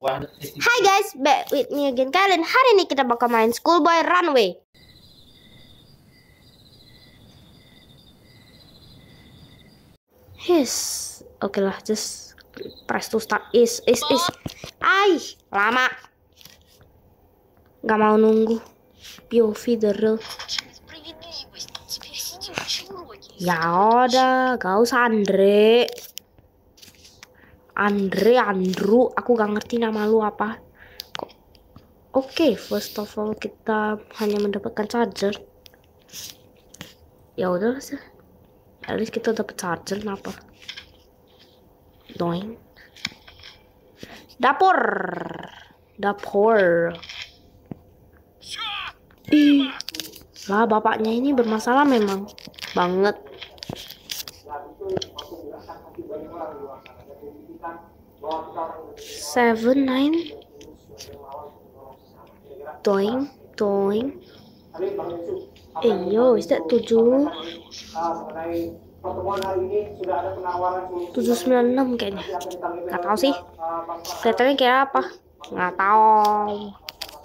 Hi guys, back with me again. Kalian hari ini kita bakal main Schoolboy Runaway. Oke lah, just press to start. Lama. Gak mau nunggu. POV the real. Ya udah, gak usah Andrew, aku gak ngerti nama lu apa. Oke, first of all kita hanya mendapatkan charger. Ya udah sih. At least kita dapat charger, kenapa? Doing. Dapur. Lah bapaknya ini bermasalah memang banget. Seven, nine. Doing. Yo, is that 7? 796 kayaknya. Gak tahu sih. Kelihatannya kayak apa? Gak tahu.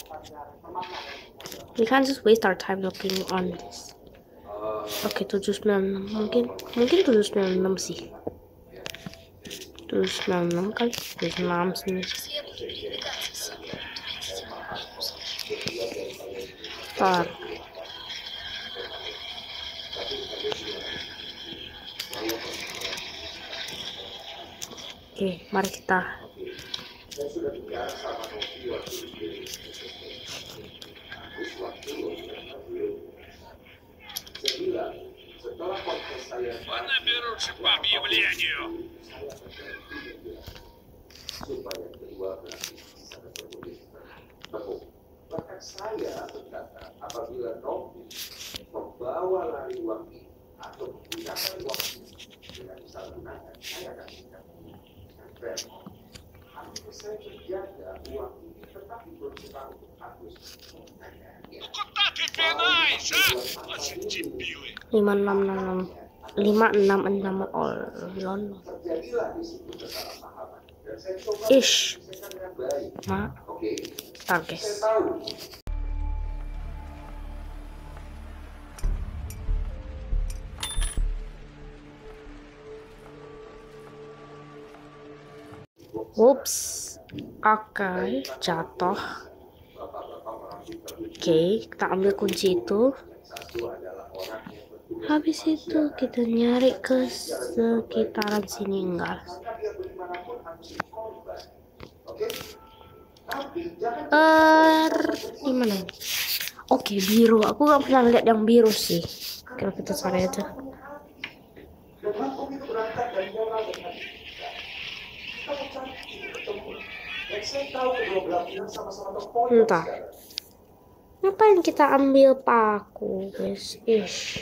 We can't just waste our time looking on this. Oke, 796 mungkin 796 sih. 796 kali. 796 sini. Tar. Oke, mari kita. Bahkan saya berkata, apabila Nomi membawa lari uang ini atau menggunakan uang ini dengan disalahgunakan, saya akan minta. Artinya saya menjaga uang ini tetap diperlukan untuk Agus. 566 all. Ish. Ma. Start guys. Whoops. Oke, jatuh. Oke, kita ambil kunci itu. Habis itu kita nyari ke sekitaran sini enggak. Gimana? Oke, biru. Aku gak pernah lihat yang biru sih. Kalau kita cari aja. Entah. Ngapain kita ambil paku, guys? Ish.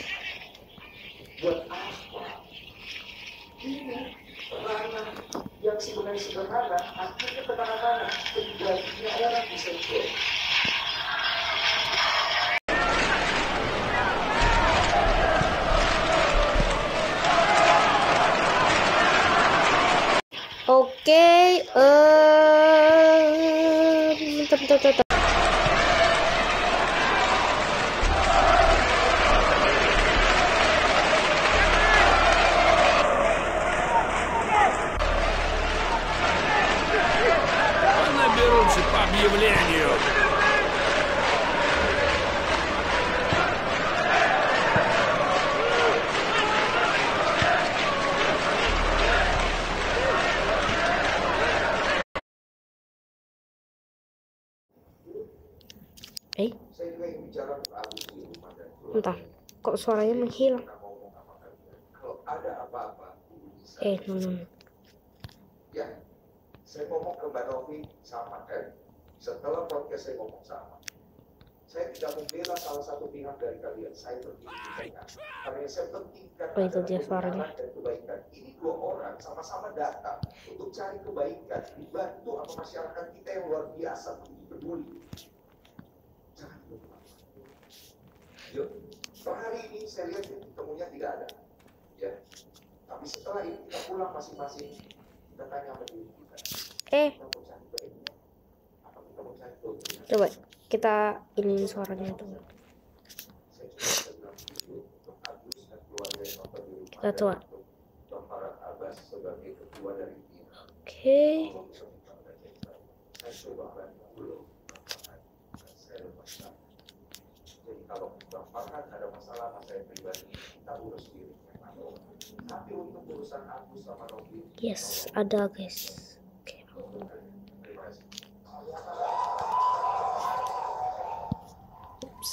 Yang sebenarnya sederhana, akhirnya kemana-mana, terjadinya orang bisa ikut. Oke, bentar. По объявлению. Entah, kok suaranya menghilang. Kalau ada apa-apa, No. Ya, saya ngomong ke Mbak Novi sama kan. Setelah podcast saya ngomong sama, saya tidak membela salah satu pihak dari kalian. Saya berpikir karena yang saya pentingkan adalah dan kebaikan. Ini dua orang sama-sama datang untuk cari kebaikan, dibantu sama masyarakat kita yang luar biasa peduli. Jangan lupa. Yuk, setelah hari ini saya lihat temunya tidak ada. Ya, tapi setelah ini kita pulang masing-masing. Kita tanya sama diri kita. Coba kita ini suaranya tuh. Kita coba. Oke. Jadi kalau Bang Farhan ada masalah saya pribadi, kita urus diri. Tapi untuk urusan Agus sama Robi, Yes, ada guys. Oke. terima kasih. Oops.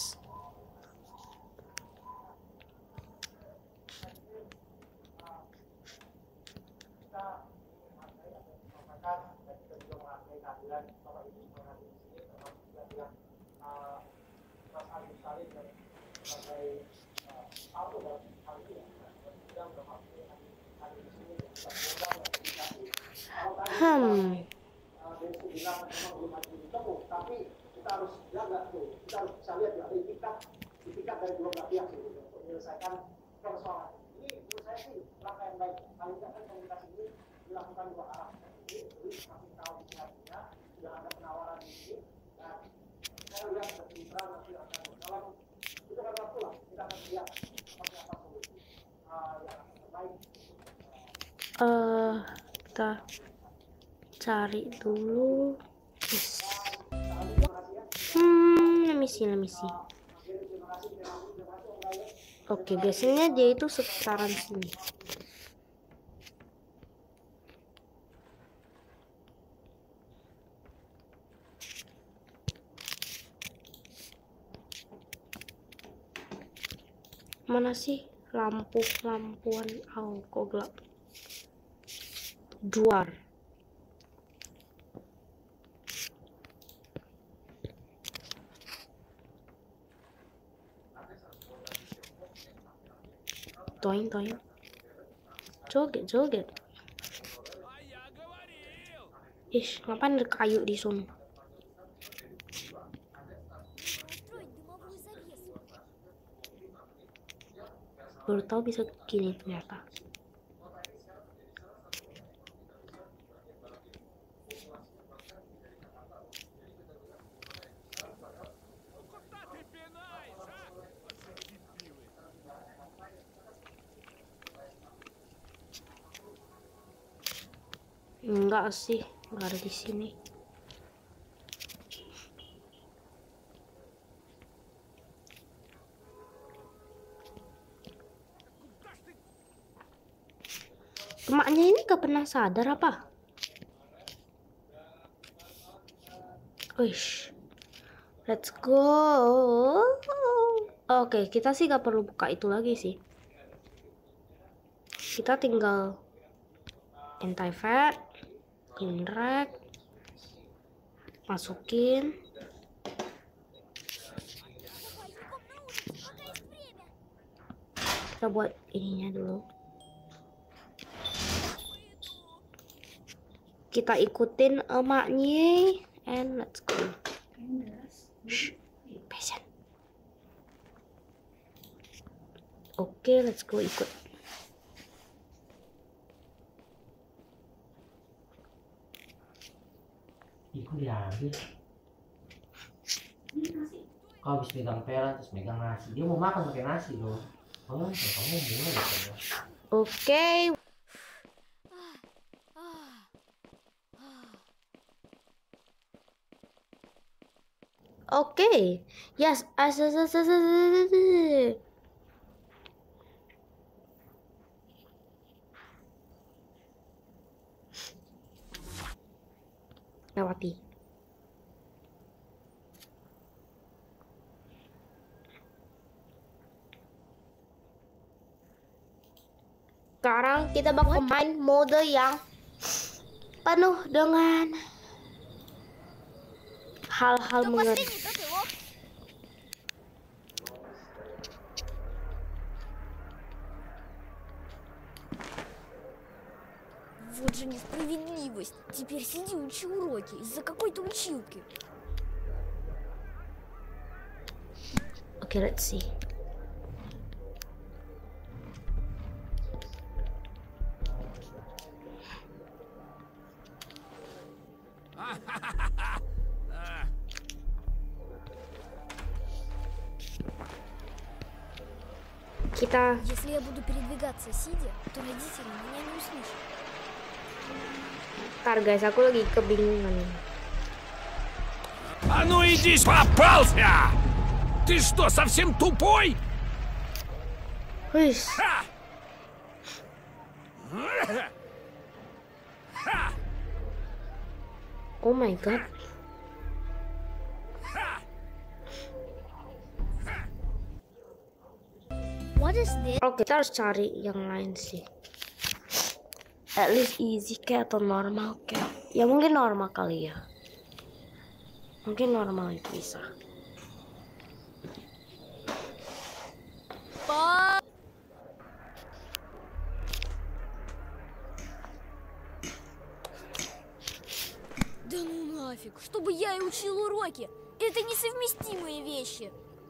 Tapi kita harus jaga tuh, kita harus bisa lihat ya, ada itikat dari dua belah pihak itu untuk menyelesaikan persoalan. Ini menurut saya sih langkah yang baik. Paling tidak kan komunikasi ini dilakukan dua arah. Jadi makin tahu isi hatinya, sudah ada penawaran ini, dan saya lihat seperti terang nanti akan dalam itu kan waktu lah, kita akan lihat seperti apa solusi yang akan terbaik. Kita cari dulu. Yes. Let me see. Oke, biasanya dia itu sekitaran sini. Mana sih lampuan? Oh, kok gelap. Duar. Toing. Joget. Ish, ngapain ada kayu di sana? Baru tahu bisa gini ternyata. Enggak sih, enggak ada di sini. Emaknya ini gak pernah sadar apa? Wish, let's go. Oke, kita sih gak perlu buka itu lagi sih. Kita tinggal anti-fat, clean rack, masukin. Kita buat ininya dulu. Kita ikutin emaknya, and let's go. Shh, patient. Oke, let's go ikut. Ikut diambil. Kau habis megang peran terus megang nasi. Dia mau makan pakai nasi loh. Oh, kamu mulai ya. Oke. Oke. Yes. Lewati. Sekarang kita bakal main mode yang penuh dengan hal-hal mengerikan. Вот же несправедливость. Теперь сиди учи уроки из-за какой-то училки. Okay, let's see. kita Если я буду передвигаться сидя, то родители меня не услышат. ntar guys, aku lagi kebingungan. А ну иди, попался! Ты что, совсем тупой? Wis, Ха! Ха! oh my god. What is this? Oke, kita harus cari yang lain sih. At least easy kayak atau normal kayak. Ya mungkin normal kali ya. Mungkin normal itu bisa. Да ну нафиг, чтобы я и учил уроки. Это несовместимые вещи.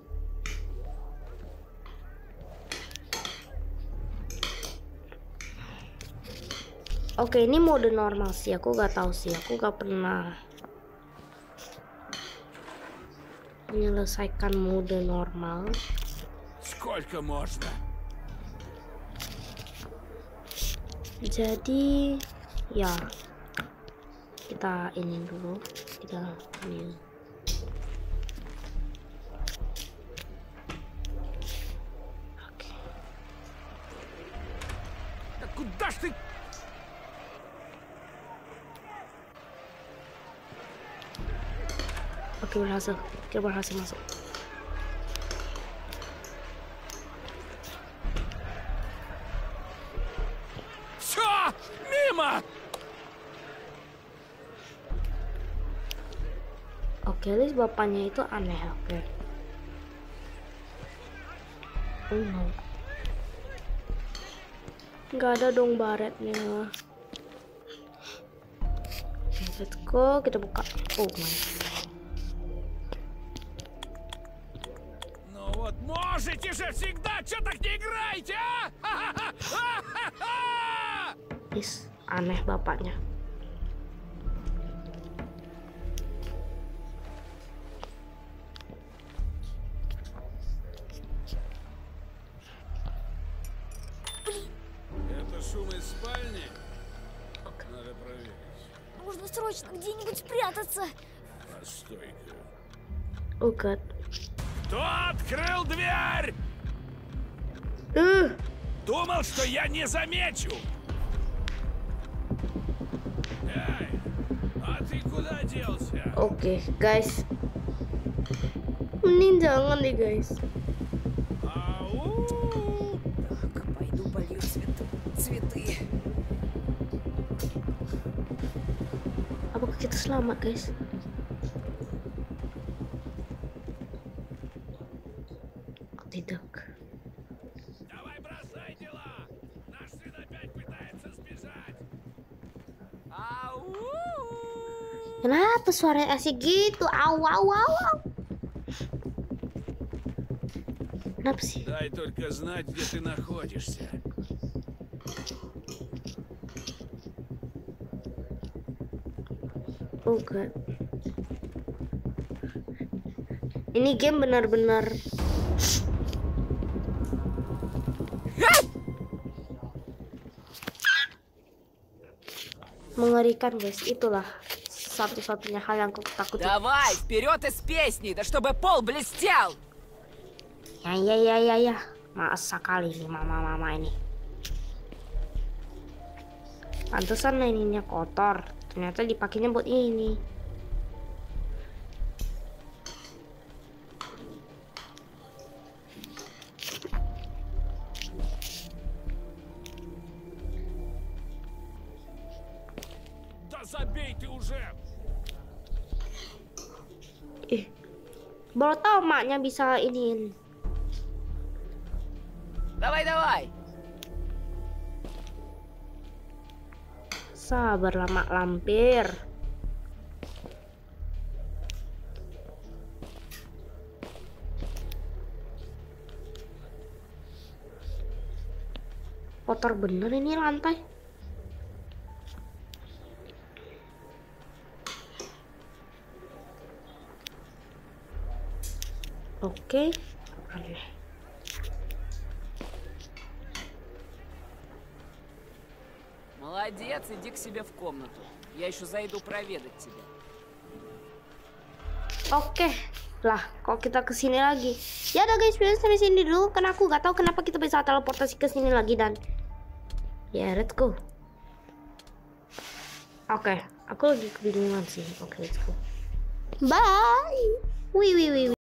Oke, ini mode normal sih. Aku gak tahu sih. Aku gak pernah menyelesaikan mode normal. Сколько можно? Jadi ya kita ini dulu. Kita ambil. Oke. Да куда ж ты? Oke, berhasil. Kita berhasil masuk. Все, мимо! Oke, list bapaknya itu aneh. Oke. Oh no. Nggak ada dong baretnya. Let's go, kita buka. Oh my. Ну вот можете же всегда, что так не играете, а? Is aneh bapaknya. Это шум из спальни? Надо проверить. Нужно срочно где-нибудь спрятаться. Постой-ка. Oh god. Кто открыл дверь? Думал, что я не замечу. Эй, а ты куда делся? Oke, guys. Mending jangan deh, guys. Ау! Так, пойду полью цветы. Apakah kita selamat, guys? Tidak. Давай бросай дела! Наш сын опять пытается сбежать! Ау! Kenapa suaranya asik gitu? Au au au au. Kenapa sih? Дай только знать, где ты находишься. Oh god. Ini game benar-benar mengerikan, guys. Itulah satu-satunya hal yang aku takuti. Давай, вперед из песни, да чтобы пол блестел! Ya. Masa kali nih mama-mama ini. Pantesan ininya kotor. Ternyata dipakainya buat ini. Да забей ты уже! Baru tahu maknya bisa iniin. Давай! Sabarlah mak lampir. Kotor bener ini lantai. Oke. Aneh. Молодец, иди к себе в комнату. Я еще зайду проведать тебя. Oke, lah kok kita kesini lagi. Ya udah guys, video sampai sini dulu karena aku gak tahu kenapa kita bisa teleportasi ke sini lagi dan ya let's go. Oke, aku lagi kebingungan sih. Oke, let's go. Bye. Wih.